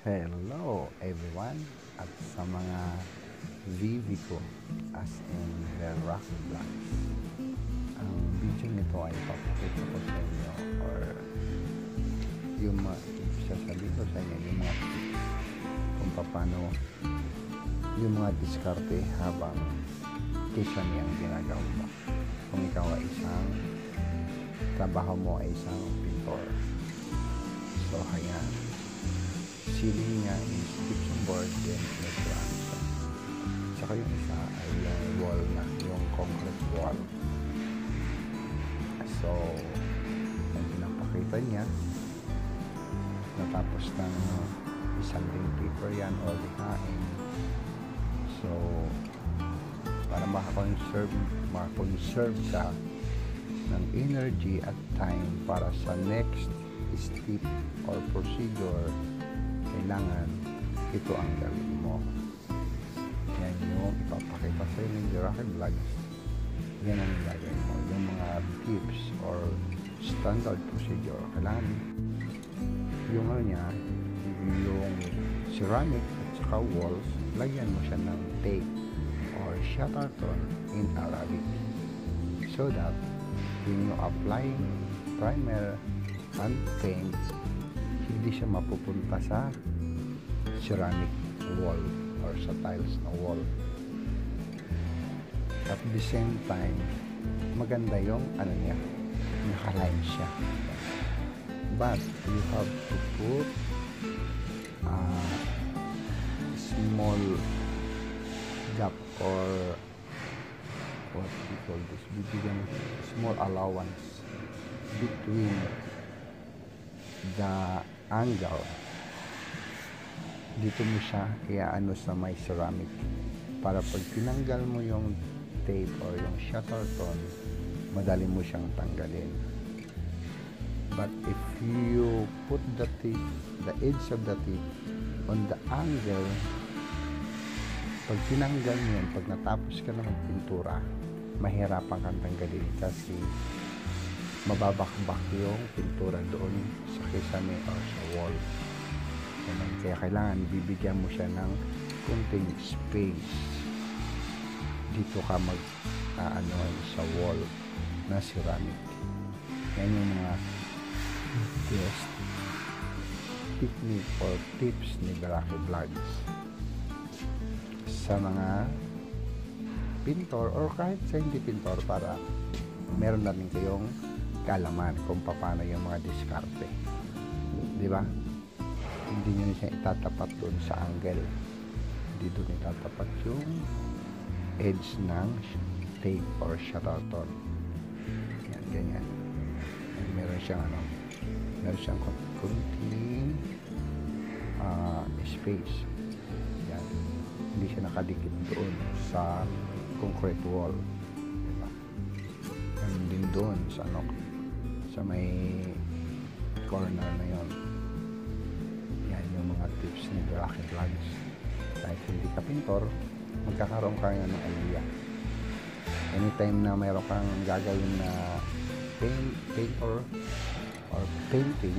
Hello everyone at sa mga VV ko as in The Rock Vlogs. Ang video nito ay papakita ko sa inyo or yung sasabihin ko sa inyo yung mga tips kung paano yung mga diskarte habang kisame ang ginagawa mo. Kung ikaw ay isang trabaho mo ay isang pintor. So ayan, ceiling niya is gypsum board, then may ground siya. Saka yung isa ay wall na, yung concrete wall. So, ang pinapakita niya, natapos ng isang ring paper yan o lihain. So, para makakonserve ka ng energy at time para sa next step or procedure, kailangan ito ang gawin mo. Yan yung ipapakita sa inyo yung Rocket Vlogs. Yan ang ilagay mo. Yung mga tips or standard procedure. Kailangan yung ano niya, yung ceramic at saka walls, lagyan mo siya ng tape or shatterton in Arabic. So that when you applying primer and paint, hindi siya mapupunta sa ceramic wall or sa tiles na wall. At the same time, maganda yung ano niya, nakaline siya. But you have to put a small gap or what we call this, bibigyan small allowance between the angle. Dito mo siya iaano sa may ceramic para pag tinanggal mo yung tape or yung shatterton, madali mo siyang tanggalin. But if you put the tip, the edge of the tip on the angle, pag tinanggal mo yun, pag natapos ka na magpintura, mahirapan kang tanggalin kasi mababakbak yung pintura doon sa kisame or sa wall. Kaya kailangan bibigyan mo siya ng kunting space. Dito ka ano sa wall na ceramic. Yan yung mga best technique or tips ni Baraki Vlogs sa mga pintor or kahit sa hindi pintor, para meron na rin kayong kaalaman kung paano yung mga diskarte, di ba? Hindi nyo siya itatapat doon sa angle, hindi doon itatapat yung edge ng tape or shatterton. Yan, ganyan. And meron siyang kunting space. Yan, hindi siya nakadikit doon sa concrete wall, diba? And din doon sa sa may corner na yon. Yan yung mga tips ni Baraki Vlogs. Kahit hindi ka pintor, magkakaroon ka ng idea. Anytime na mayroon kang gagawin na painter or painting,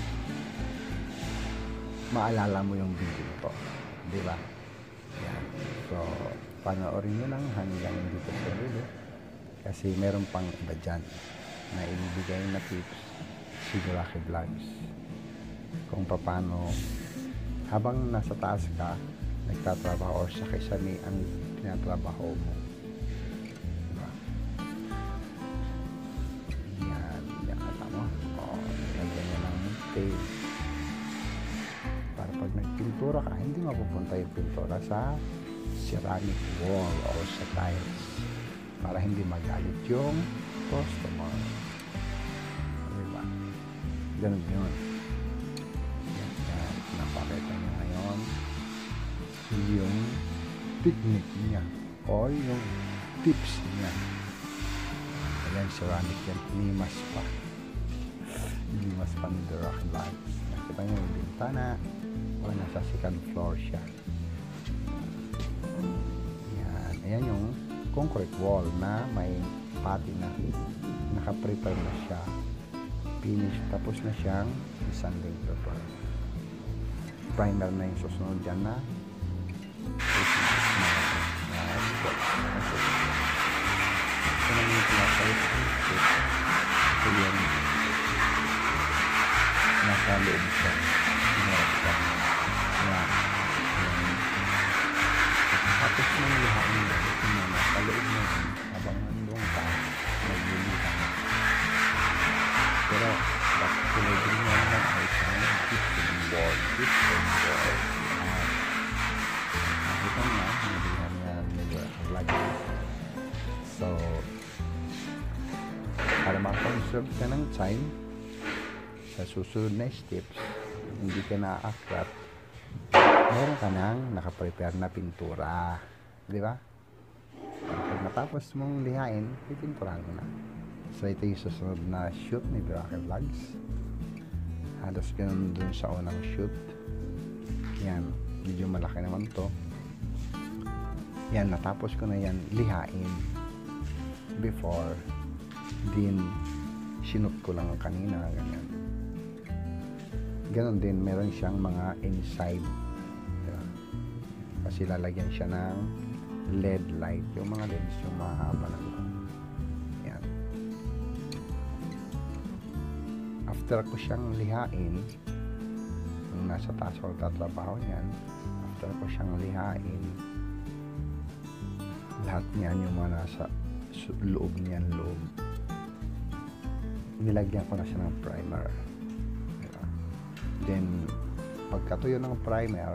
maalala mo yung video nito, di ba? Yan. So, panoorin nyo lang hanggang dito sa video kasi meron pang iba dyan na ibibigay na tips si Baraki Vlogs kung paano habang nasa taas ka nagtatrabaho or sa kisame ang tinatrabaho mo, diba? Yan, yakata mo nilagyan nyo ng tape para pag nagpintura ka, hindi mapupunta yung pintura sa ceramic wall o sa tiles, para hindi magalit yung customer, diba? Ganun yun. Yan, napakita nyo ngayon yung technique niya o yung tips niya. Ayan, ceramic yan, limas pa ni The Rock Vlogs. Nakita nyo yung bintana o nasa second floor siya. Yan, ayan yung concrete wall na may pati na naka-prepare na siya, finish, tapos na siyang isang paper. primer na yung susunod dyan na ito na yung pinapayos ito yung nasa loob siya pinarap siya na tapos nang lihain mo ito na nasa loob mo habang nandun ka naglilihan pero bakit kulay din mo naman ay isang gypsum board ito nga nilihan niya nila lagi so para makakonserve ka ng time sa susunod na steps hindi ka na-akrat meron ka nang nakaprepare na pintura di ba? Pag natapos mong lihain pipinturahan mo na so ito yung susunod na shoot ni Berake Vlogs halos ganun dun sa unang shoot yan medyo malaki naman to yan natapos ko na yan lihain before din sinut ko lang kanina ganyan ganon din meron siyang mga inside diba? Kasi lalagyan siya ng LED light yung mga LEDs yung mahaba na yan after ko siyang lihain nung nasa taas ko tatrabaho niyan after ko siyang lihain lahat niyan yung mga nasa loob niyan nilagyan ko na siya ng primer diba? Then pagkatuyo ng primer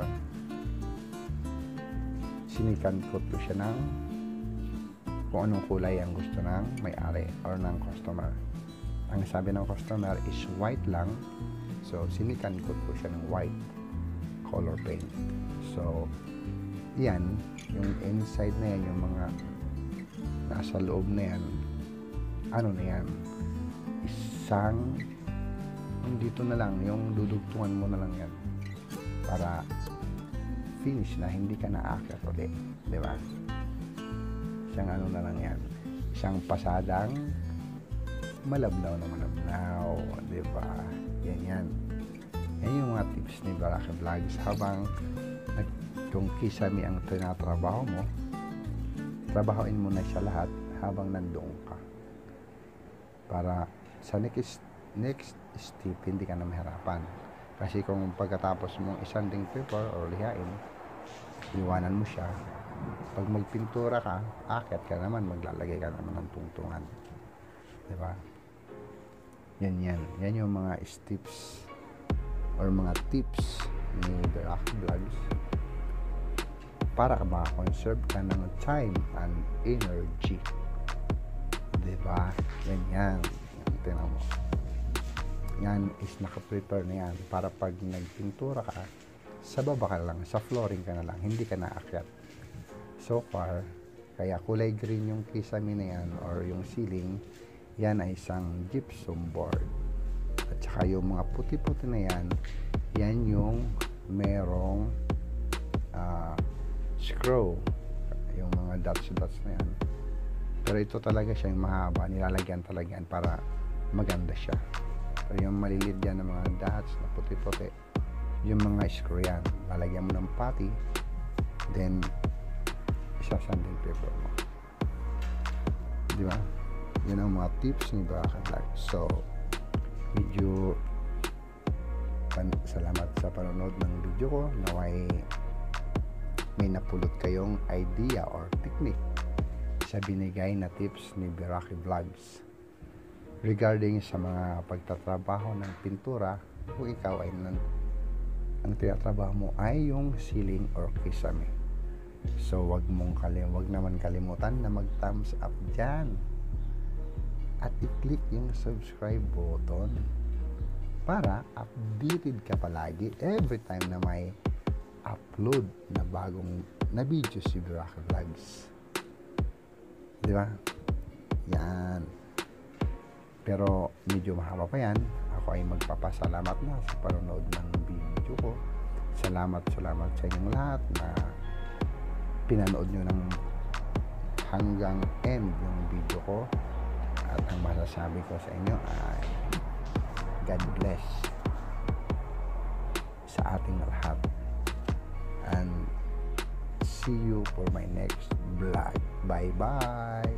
sinikan ko to siya ng kung anong kulay ang gusto ng may-ari or ng customer ang sabi ng customer is white lang so sinikan ko to siya ng white color paint so yan yung inside na yan yung mga nasa loob na yan ano na yan isang dito na lang yung dudugtungan mo na lang yan para finish na hindi ka naakit ulit di ba isang ano na lang yan isang pasadang malabnaw na malabnaw di ba yan yung mga tips ni Berake Vlogs habang kung kisame ang tinatrabaho mo trabahoin mo na siya lahat habang nandoon ka para sa next step hindi ka na mahirapan kasi kung pagkatapos mong isanding paper or lihain iwanan mo siya pag magpintura ka akit ka naman maglalagay ka naman ng tungtungan diba yan yung mga steps or mga tips ni Berake Vlogs para ka makakonserve ka ng time and energy diba yan tinan mo yan is nakaprepare na yan para pag nagpintura ka sa baba ka lang sa flooring ka na lang hindi ka naakyat so far kaya kulay green yung kisame na yan or yung ceiling yan ay isang gypsum board at saka yung mga puti-puti na yan yung merong screw yung mga dots na yan pero ito talaga siya yung mahaba nilalagyan talaga yan para maganda siya pero yung maliliit yan ng mga dots na puti-puti yung mga screw yan lalagyan mo ng putty then isasanding paper mo di ba yun ang mga tips ni Berake Vlogs so medyo salamat sa panonood ng video ko naway may napulot kayong idea or technique sa binigay na tips ni Berake Vlogs regarding sa mga pagtatrabaho ng pintura kung ikaw ay ang tinatrabaho mo ay yung ceiling or kisame so wag naman kalimutan na mag thumbs up dyan at i-click yung subscribe button para updated ka palagi every time na may upload na bagong na video si Berake Vlogs di ba yan pero medyo mahaba pa yan ako ay magpapasalamat na sa panonood ng video ko salamat sa inyong lahat na pinanood nyo ng hanggang end yung video ko at ang masasabi ko sa inyo ay God bless sa ating lahat See you for my next vlog. Bye-bye!